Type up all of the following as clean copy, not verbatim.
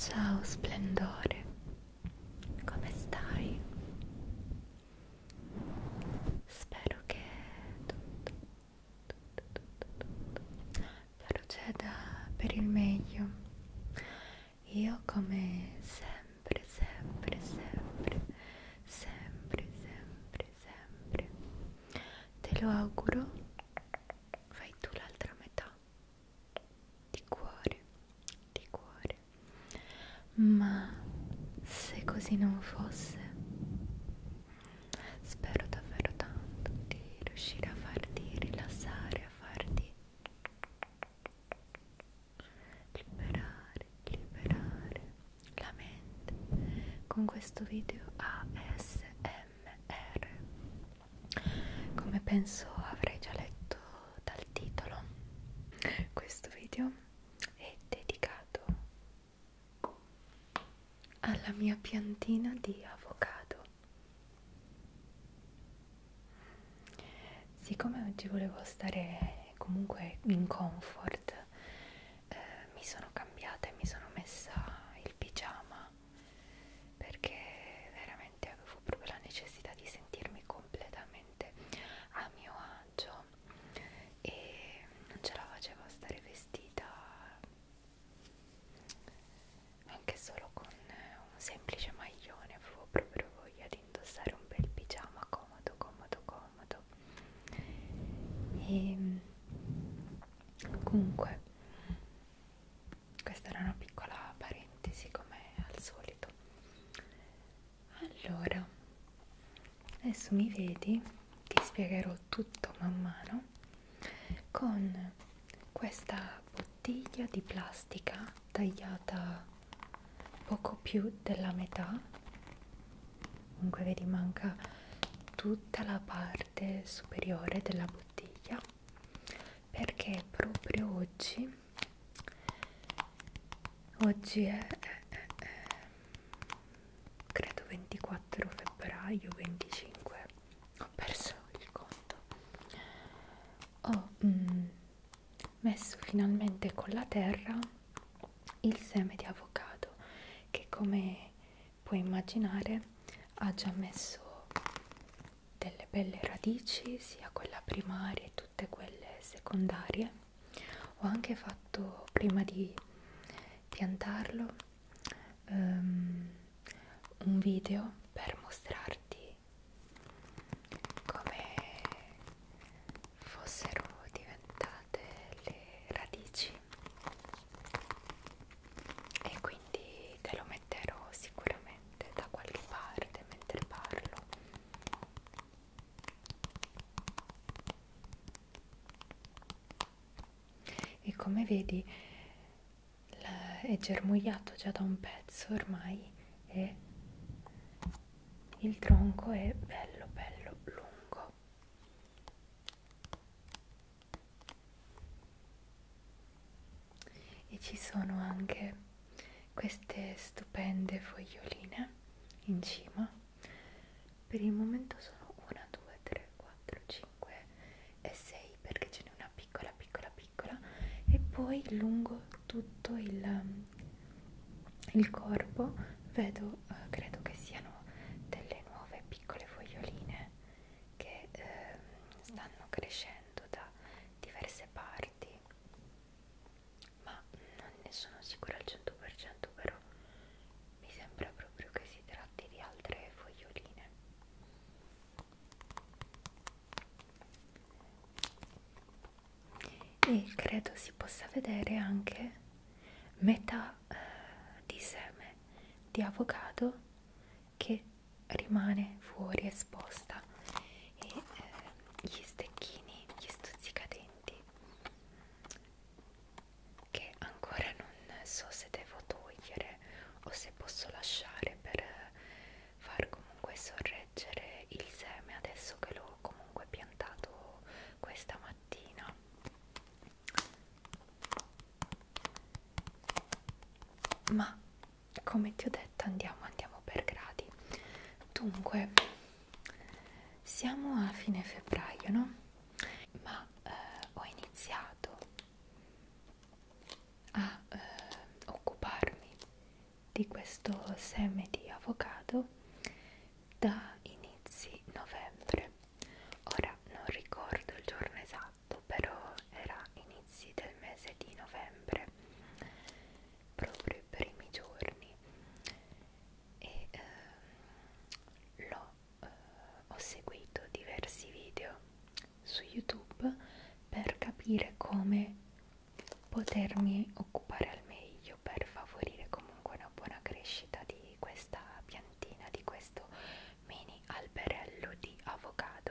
Ciao splendore, come stai? Spero che tutto proceda per il meglio. Io come sempre te lo auguro. Fai tu l'altra metà di cuore, ma se così non fosse, spero davvero tanto di riuscire a farti rilassare, a farti liberare la mente con questo video ASMR. Come penso avrai già letto dal titolo, questo video è dedicato alla mia piantina di avocado. Siccome oggi volevo stare comunque in comfort, mi sono cambiata e mi sono messa il pigiama perché veramente avevo proprio la necessità di sentirmi completamente a mio agio e non ce la facevo a stare vestita anche solo con un semplice maglione. Avevo proprio voglia di indossare un bel pigiama comodo e comunque questa era una piccola parentesi come al solito. Allora, adesso mi vedi, ti spiegherò tutto man mano con questa bottiglia di plastica tagliata poco più della metà. Comunque vedi, manca tutta la parte superiore della bottiglia perché proprio oggi è credo 24 febbraio, 25, ho perso il conto. Ho messo finalmente con la terra il seme di avocado che, come puoi immaginare, ha già messo delle belle radici, sia quella primaria e tutte quelle secondarie. Ho anche fatto, prima di piantarlo, un video per mostrarti come fossero diventate le radici e quindi te lo metterò sicuramente da qualche parte mentre parlo. E come vedi è germogliato già da un pezzo ormai e il tronco è bello lungo. E ci sono anche queste stupende foglioline in cima. Per il momento sono 1, 2, 3, 4, 5 e 6 perché ce n'è una piccola e poi lungo tutto il corpo vedo, credo che siano delle nuove piccole foglioline che stanno crescendo da diverse parti, ma non ne sono sicura al 100%, però mi sembra proprio che si tratti di altre foglioline. E credo si possa vedere anche metà di seme di avocado che rimane fuori esposta e gli stecchini, gli stuzzicadenti che ancora non so se devo togliere o se posso lasciare per far comunque sorreggere il seme adesso che l'ho comunque piantato questa mattina. Ma come ti ho detto andiamo per gradi. Dunque siamo a fine febbraio, no? Ma ho iniziato a occuparmi seme di avocado da inizi novembre. Ora non ricordo il giorno esatto, però era inizi del mese di novembre, proprio i primi giorni, e ho seguito diversi video su YouTube per capire come potermi occupare al meglio per favorire comunque una buona crescita di questa piantina, di questo mini alberello di avocado.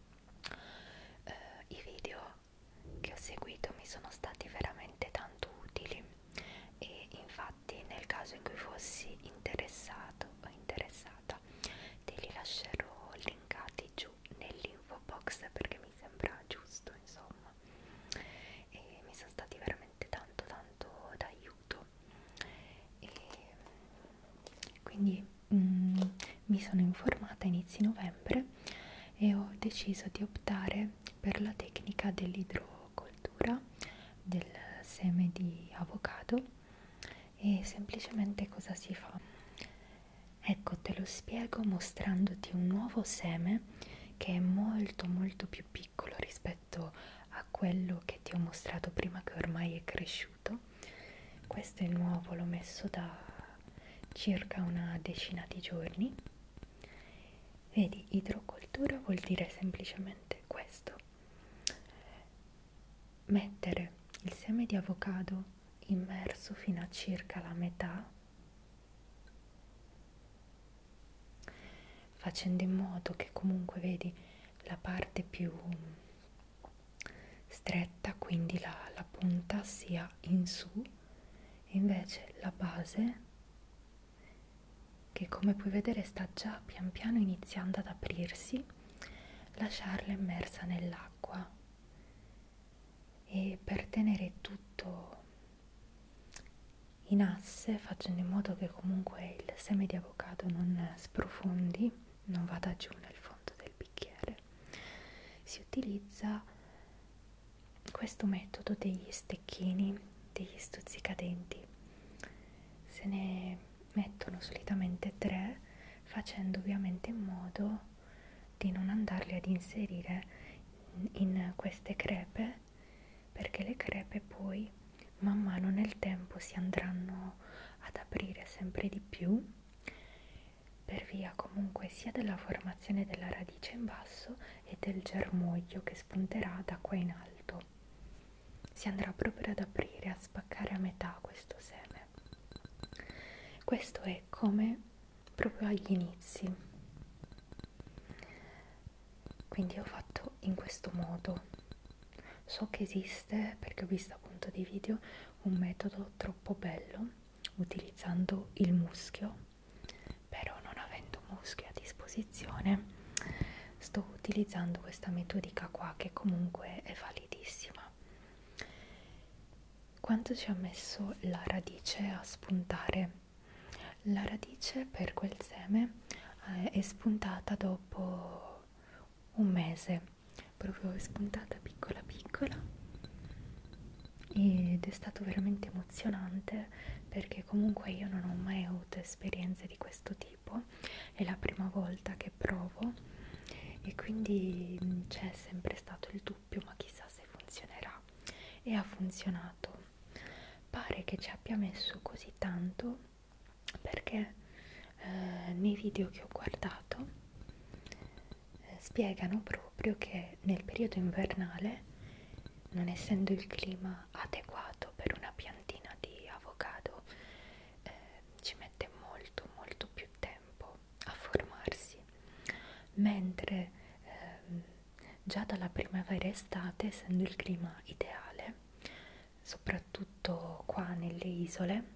I video che ho seguito mi sono stati veramente tanto utili e infatti nel caso in cui fossi interessato o interessata te li lascerò linkati giù nell'info box perché mi sembra giusto, insomma, e mi sono stati veramente tanto d'aiuto. E quindi mi sono informata a inizi novembre e ho deciso di optare per la tecnica dell'idrocoltura del seme di avocado. E semplicemente cosa si fa? Ecco, te lo spiego mostrandoti un nuovo seme che è molto più piccolo rispetto a quello che ti ho mostrato prima, che ormai è cresciuto. Questo è nuovo, l'ho messo da circa una decina di giorni. Vedi, idrocoltura vuol dire semplicemente questo: mettere il seme di avocado immerso fino a circa la metà, facendo in modo che comunque, vedi, la parte più stretta, quindi la punta, sia in su, e invece la base, che come puoi vedere sta già pian piano iniziando ad aprirsi, lasciarla immersa nell'acqua. E per tenere tutto in asse, facendo in modo che comunque il seme di avocado non sprofondi, non vada giù nel fondo del bicchiere, si utilizza questo metodo degli stecchini, degli stuzzicadenti. Se ne mettono solitamente 3, facendo ovviamente in modo di non andarli ad inserire in queste crepe, perché le crepe poi man mano nel tempo si andranno ad aprire sempre di più, per via comunque sia della formazione della radice in basso e del germoglio che spunterà da qua in alto. Si andrà proprio ad aprire, a spaccare a metà questo seme. Questo è come proprio agli inizi, quindi ho fatto in questo modo. So che esiste, perché ho visto appunto dei video, un metodo troppo bello utilizzando il muschio, però non avendo muschio a disposizione sto utilizzando questa metodica qua, che comunque è validissima. Quanto ci ha messo la radice a spuntare? La radice per quel seme è spuntata dopo un mese, proprio è spuntata piccola piccola, ed è stato veramente emozionante perché comunque io non ho mai avuto esperienze di questo tipo, è la prima volta che provo e quindi c'è sempre stato il dubbio, ma chissà se funzionerà, e ha funzionato. Pare che ci abbia messo così tanto perché nei video che ho guardato spiegano proprio che nel periodo invernale, non essendo il clima adeguato per una piantina di avocado, ci mette molto più tempo a formarsi, mentre già dalla primavera estate, essendo il clima ideale, soprattutto qua nelle isole,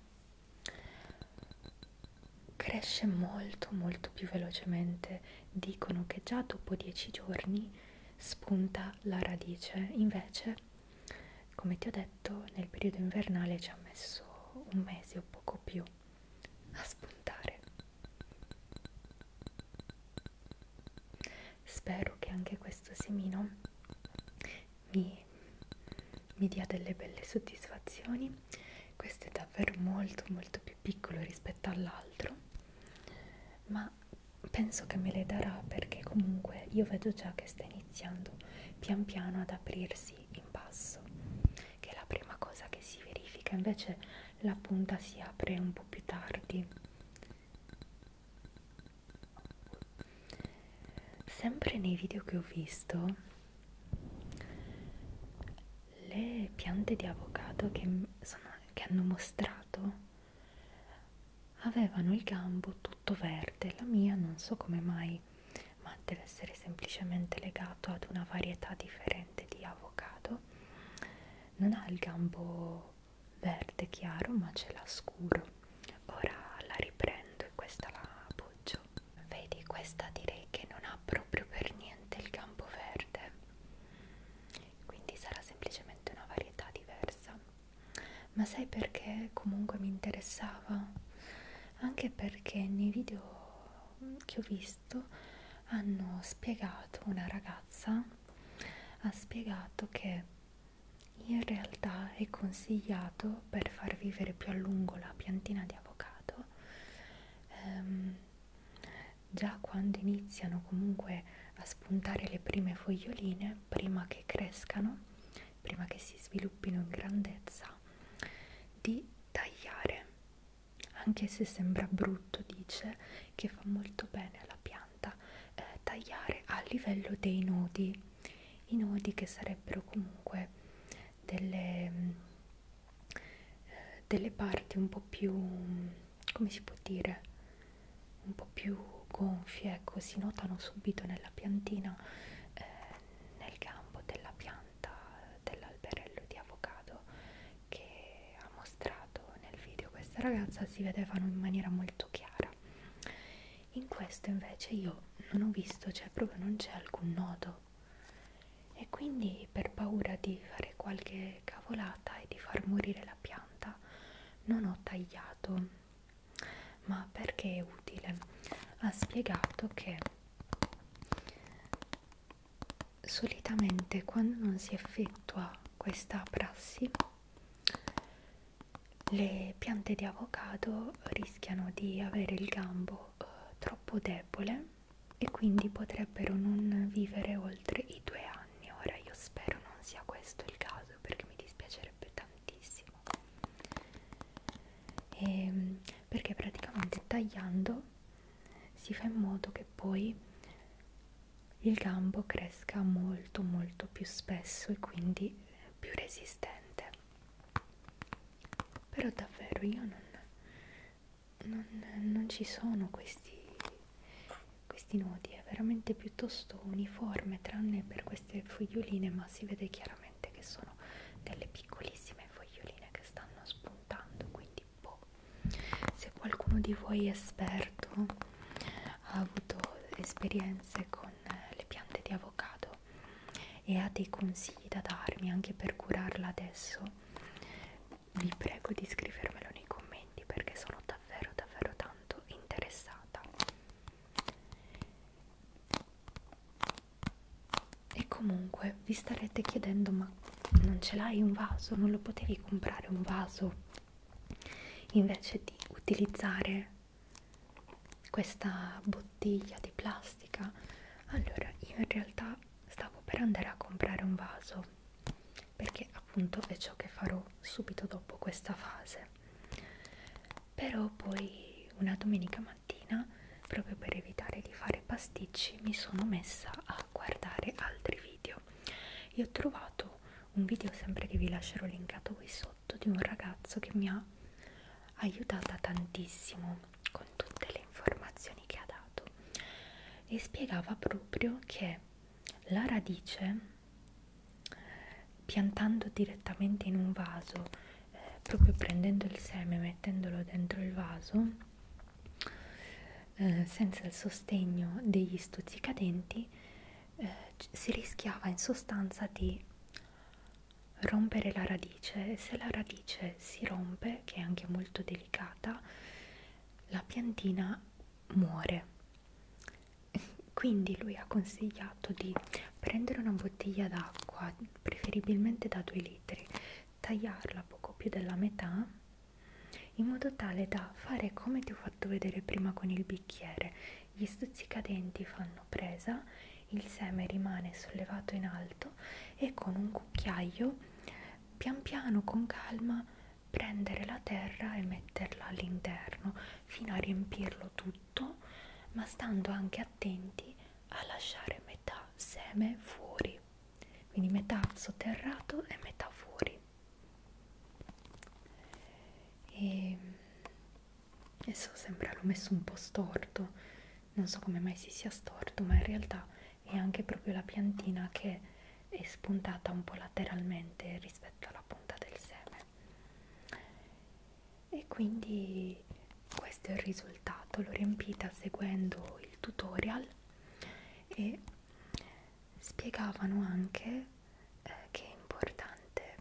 cresce molto più velocemente. Dicono che già dopo 10 giorni spunta la radice, invece, come ti ho detto, nel periodo invernale ci ha messo un mese o poco più a spuntare. Spero che anche questo semino mi dia delle belle soddisfazioni. Questo è davvero molto più piccolo rispetto all'altro, ma penso che me le darà, perché comunque io vedo già che sta iniziando pian piano ad aprirsi in basso, che è la prima cosa che si verifica. Invece la punta si apre un po' più tardi. Sempre nei video che ho visto, le piante di avocado che hanno mostrato avevano il gambo tutto verde. La mia non so come mai, ma deve essere semplicemente legato ad una varietà differente di avocado. Non ha il gambo verde chiaro, ma ce l'ha scuro. Ora la riprendo e questa la appoggio. Vedi, questa direi che non ha proprio per niente il gambo verde, quindi sarà semplicemente una varietà diversa. Ma sai perché comunque mi interessava? Anche perché nei video che ho visto hanno spiegato, una ragazza ha spiegato che in realtà è consigliato, per far vivere più a lungo la piantina di avocado, già quando iniziano comunque a spuntare le prime foglioline, prima che crescano, prima che si sviluppino in grandezza, di tagliare. Anche se sembra brutto, dice che fa molto bene alla pianta tagliare a livello dei nodi, i nodi che sarebbero comunque delle parti un po' più, come si può dire, un po' più gonfie, ecco, si notano subito nella piantina, nel gambo della pianta dell'alberello di avocado che ha mostrato nel video questa ragazza, si vedevano in maniera molto chiara. In questo invece io non ho visto, cioè proprio non c'è alcun nodo, e quindi per paura di fare qualche cavolata e di far morire la pianta non ho tagliato. Ma perché è utile? Ha spiegato che solitamente quando non si effettua questa prassi, le piante di avocado rischiano di avere il gambo troppo debole e quindi potrebbero non vivere oltre i 2 anni. Ora io spero non sia questo il caso, perché mi dispiacerebbe tantissimo. Perché praticamente tagliando si fa in modo che poi il gambo cresca molto molto più spesso e quindi più resistente. Però davvero io non ci sono questi nodi, è veramente piuttosto uniforme, tranne per queste foglioline, ma si vede chiaramente che sono delle piccolissime foglioline che stanno spuntando, quindi boh. Se qualcuno di voi è esperto, ha avuto esperienze con le piante di avocado e ha dei consigli da darmi anche per curarla adesso, vi prego di scrivermelo nei commenti, perché sono davvero davvero tanto interessata. E comunque vi starete chiedendo, ma non ce l'hai un vaso? Non lo potevi comprare un vaso invece di utilizzare questa bottiglia di plastica? Allora, io in realtà stavo per andare a comprare un vaso, perché appunto è ciò che farò subito dopo questa fase. Però poi una domenica mattina, proprio per evitare di fare pasticci, mi sono messa a guardare altri video e ho trovato un video, sempre che vi lascerò linkato qui sotto, di un ragazzo che mi ha aiutata tantissimo con tutte le informazioni che ha dato, e spiegava proprio che la radice, piantando direttamente in un vaso, proprio prendendo il seme, mettendolo dentro il vaso, senza il sostegno degli stuzzicadenti, si rischiava in sostanza di rompere la radice, e se la radice si rompe, che è anche molto delicata, la piantina muore. Quindi lui ha consigliato di prendere una bottiglia d'acqua, preferibilmente da 2 litri, tagliarla poco più della metà in modo tale da fare come ti ho fatto vedere prima con il bicchiere. Gli stuzzicadenti fanno presa, il seme rimane sollevato in alto e con un cucchiaio, pian piano, con calma, prendere la terra e metterla all'interno fino a riempirlo tutto, ma stando anche attenti a lasciare metà seme fuori, quindi metà sotterrato e metà fuori. E adesso sembra l'ho messo un po' storto, non so come mai si sia storto, ma in realtà è anche proprio la piantina che è spuntata un po' lateralmente rispetto alla punta del seme. E quindi questo è il risultato. L'ho riempita seguendo il tutorial e spiegavano anche che è importante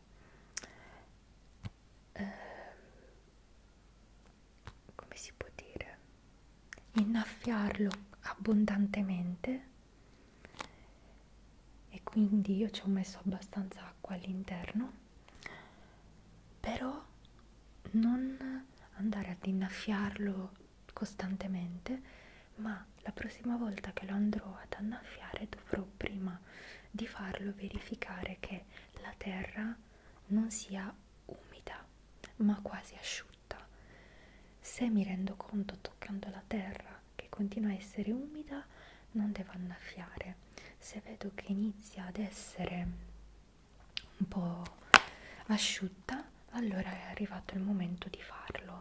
come si può dire, innaffiarlo abbondantemente, e quindi io ci ho messo abbastanza acqua all'interno, però non andare ad innaffiarlo costantemente, ma la prossima volta che lo andrò ad annaffiare dovrò prima di farlo verificare che la terra non sia umida ma quasi asciutta. Se mi rendo conto toccando la terra che continua a essere umida, non devo annaffiare. Se vedo che inizia ad essere un po' asciutta, allora è arrivato il momento di farlo.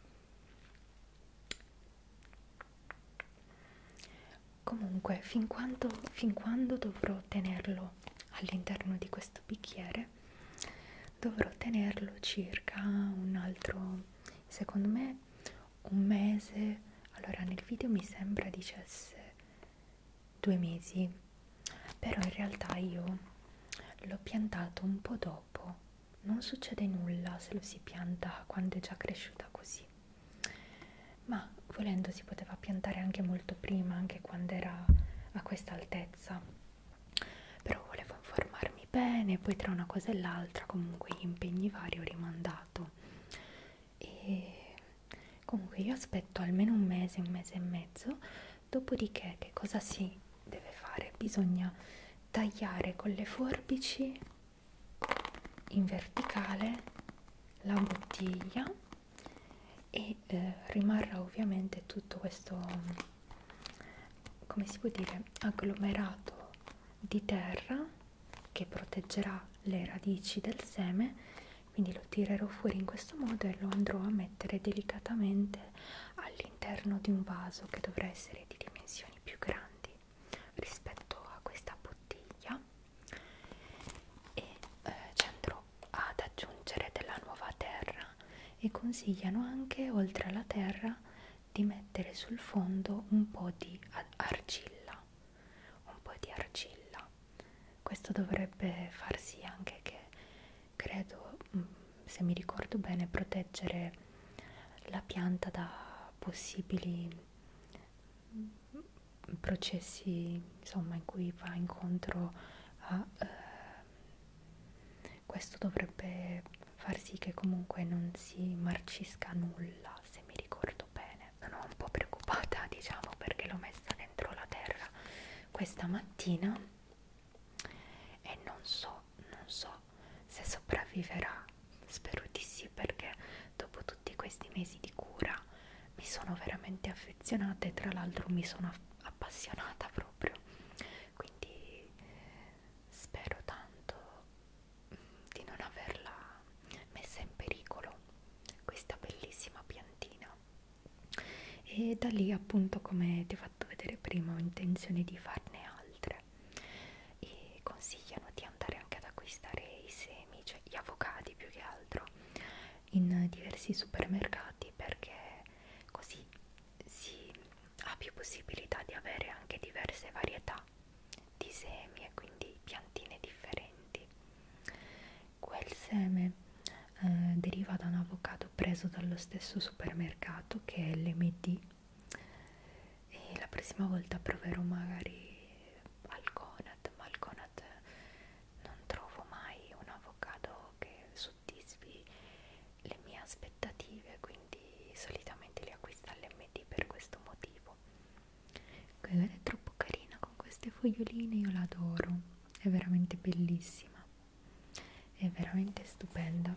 Comunque, fin quando dovrò tenerlo all'interno di questo bicchiere, dovrò tenerlo circa un altro, secondo me, un mese. Allora nel video mi sembra dicesse 2 mesi, però in realtà io l'ho piantato un po' dopo. Non succede nulla se lo si pianta quando è già cresciuta così, ma volendo si poteva piantare anche molto prima, anche quando era a questa altezza, però volevo informarmi bene. Poi tra una cosa e l'altra, comunque gli impegni vari, ho rimandato. E comunque io aspetto almeno un mese e mezzo, dopodiché che cosa si deve fare? Bisogna tagliare con le forbici in verticale la bottiglia e rimarrà ovviamente tutto questo, come si può dire, agglomerato di terra che proteggerà le radici del seme. Quindi lo tirerò fuori in questo modo e lo andrò a mettere delicatamente all'interno di un vaso che dovrà essere di dimensioni più grandi rispetto a questa bottiglia, e ci andrò ad aggiungere della nuova terra. E consigliano anche, oltre alla terra, di mettere sul fondo un po' di argilla, un po' di argilla. Questo dovrebbe far sì anche che, credo, se mi ricordo bene, proteggere la pianta da possibili processi, insomma, in cui va incontro a questo dovrebbe far sì che comunque non si marcisca nulla, se mi ricordo bene. Sono un po' preoccupata, diciamo, perché l'ho messa dentro la terra questa mattina e non so se sopravviverà. Spero di sì, perché dopo tutti questi mesi di cura mi sono veramente affezionata e tra l'altro mi sono appassionata proprio, quindi spero tanto di non averla messa in pericolo, questa bellissima piantina. E da lì, appunto, come ti ho fatto vedere prima, ho intenzione di farne altre, e consigliano di andare anche ad acquistare i semi, cioè gli avocati più che altro, in diversi supermercati, perché così si ha più possibilità di avere anche diverse varietà di semi e quindi piantine differenti. Quel seme deriva da un avocado preso dallo stesso supermercato, che è l'MD, e la prossima volta proverò magari Alconat, ma Alconat non trovo mai un avocado che soddisfi le mie aspettative, quindi Quella è troppo carina con queste foglioline, io la adoro, è veramente bellissima, è veramente stupenda.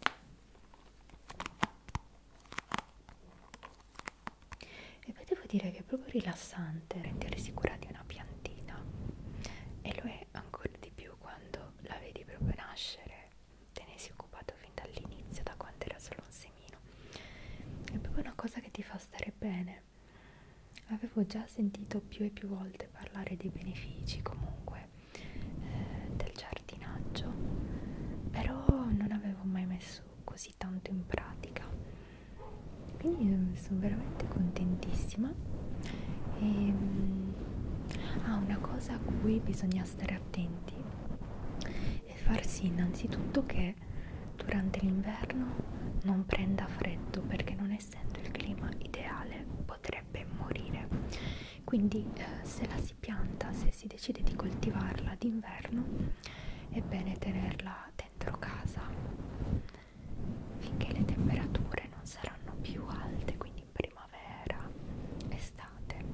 E poi devo dire che è proprio rilassante rendersi cura di una piantina, e lo è ancora di più quando la vedi proprio nascere, te ne sei occupato fin dall'inizio, da quando era solo un semino. È proprio una cosa che ti fa stare bene. Avevo già sentito più e più volte parlare dei benefici comunque del giardinaggio, però non avevo mai messo così tanto in pratica, quindi sono veramente contentissima. E una cosa a cui bisogna stare attenti è far sì innanzitutto che durante l'inverno non prenda freddo, perché non essendo il clima ideale potrebbe morire. Quindi se la si pianta, se si decide di coltivarla d'inverno, è bene tenerla dentro casa finché le temperature non saranno più alte, quindi in primavera, estate.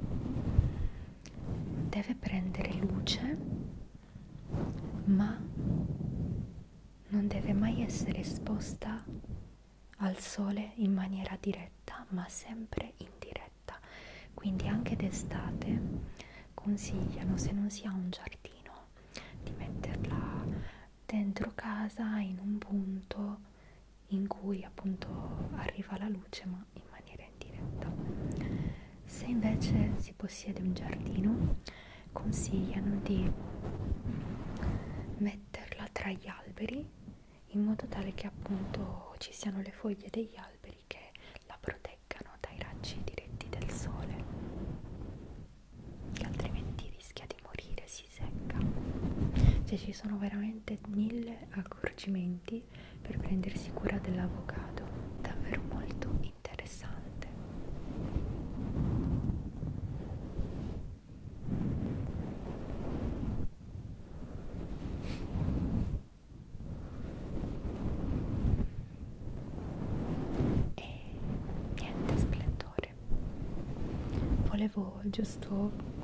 Deve prendere luce, ma non deve mai essere esposta al sole in maniera diretta, ma sempre indiretta. Quindi anche d'estate consigliano, se non si ha un giardino, di metterla dentro casa in un punto in cui appunto arriva la luce, ma in maniera indiretta. Se invece si possiede un giardino, consigliano di metterla tra gli alberi, in modo tale che appunto ci siano le foglie degli alberi che la proteggano dai raggi diretti del sole, che altrimenti rischia di morire, si secca. Cioè ci sono veramente 1000 accorgimenti per prendersi cura dell'avocado, davvero molto interessante. E niente, splendore, volevo giusto